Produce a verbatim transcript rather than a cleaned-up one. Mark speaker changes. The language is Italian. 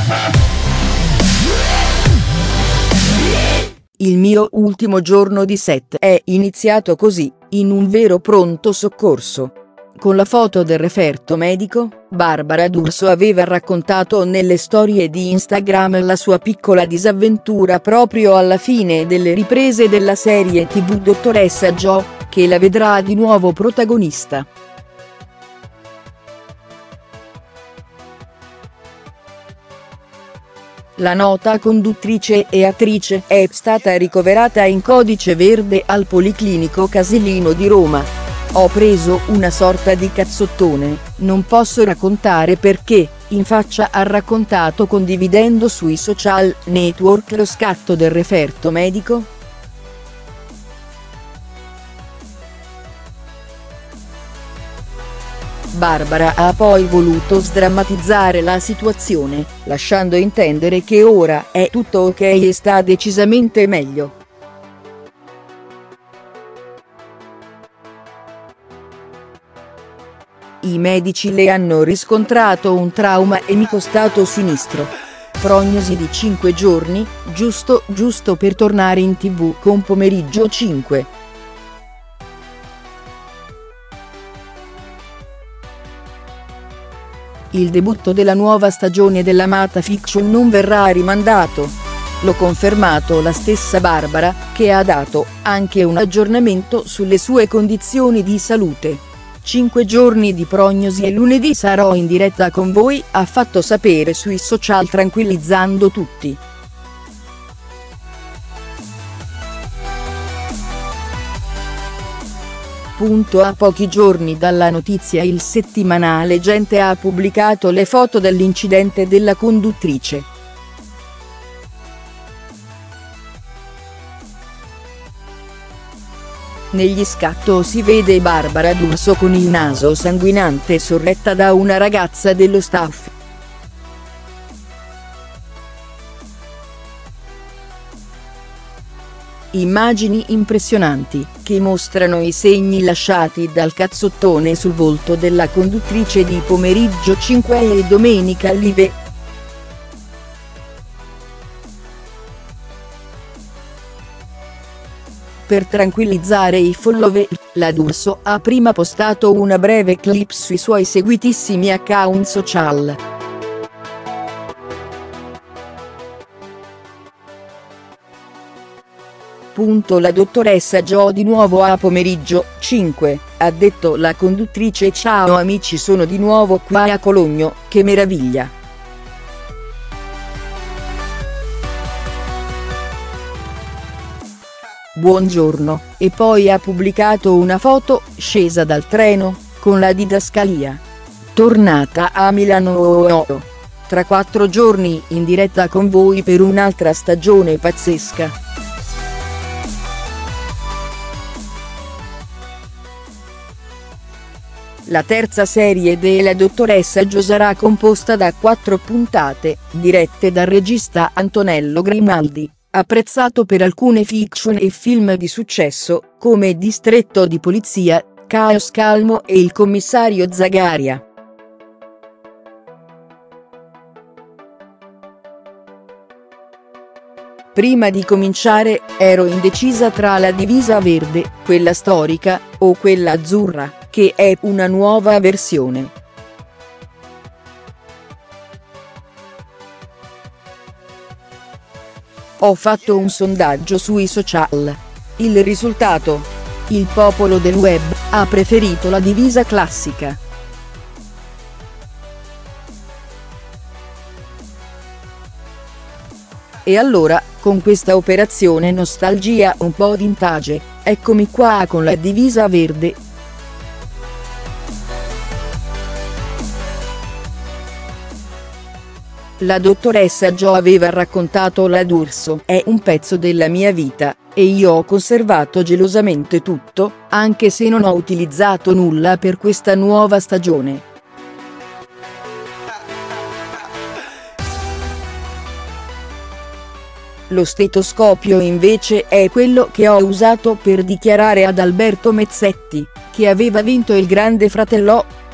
Speaker 1: Il mio ultimo giorno di set è iniziato così, in un vero pronto soccorso. Con la foto del referto medico, Barbara D'Urso aveva raccontato nelle storie di Instagram la sua piccola disavventura proprio alla fine delle riprese della serie tivù Dottoressa Jo, che la vedrà di nuovo protagonista. La nota conduttrice e attrice è stata ricoverata in codice verde al Policlinico Casilino di Roma. Ho preso una sorta di cazzottone, non posso raccontare perché, in faccia ha raccontato condividendo sui social network lo scatto del referto medico. Barbara ha poi voluto sdrammatizzare la situazione, lasciando intendere che ora è tutto ok e sta decisamente meglio. I medici le hanno riscontrato un trauma emicostato sinistro. Prognosi di cinque giorni, giusto giusto per tornare in tivù con Pomeriggio cinque. Il debutto della nuova stagione dell'amata fiction non verrà rimandato. L'ho confermato la stessa Barbara, che ha dato anche un aggiornamento sulle sue condizioni di salute. Cinque giorni di prognosi e lunedì sarò in diretta con voi, ha fatto sapere sui social tranquillizzando tutti. Punto a pochi giorni dalla notizia il settimanale Gente ha pubblicato le foto dell'incidente della conduttrice. Negli scatto si vede Barbara D'Urso con il naso sanguinante sorretta da una ragazza dello staff. Immagini impressionanti, che mostrano i segni lasciati dal cazzottone sul volto della conduttrice di Pomeriggio cinque e Domenica Live. Per tranquillizzare i follower, la D'Urso ha prima postato una breve clip sui suoi seguitissimi account social. La dottoressa Jo di nuovo a Pomeriggio cinque, ha detto la conduttrice. Ciao amici, sono di nuovo qua a Cologno, che meraviglia. Buongiorno, e poi ha pubblicato una foto, scesa dal treno, con la didascalia. Tornata a Milano. Tra quattro giorni in diretta con voi per un'altra stagione pazzesca. La terza serie della dottoressa Jo sarà composta da quattro puntate, dirette dal regista Antonello Grimaldi, apprezzato per alcune fiction e film di successo, come Distretto di polizia, Caos Calmo e Il commissario Zagaria. Prima di cominciare, ero indecisa tra la divisa verde, quella storica, o quella azzurra, che è una nuova versione. Ho fatto un sondaggio sui social. Il risultato? Il popolo del web ha preferito la divisa classica. E allora, con questa operazione nostalgia un po' vintage, eccomi qua con la divisa verde. La dottoressa Jo aveva raccontato la D'Urso è un pezzo della mia vita, e io ho conservato gelosamente tutto, anche se non ho utilizzato nulla per questa nuova stagione. Lo stetoscopio invece è quello che ho usato per dichiarare ad Alberto Mezzetti, che aveva vinto il Grande Fratello,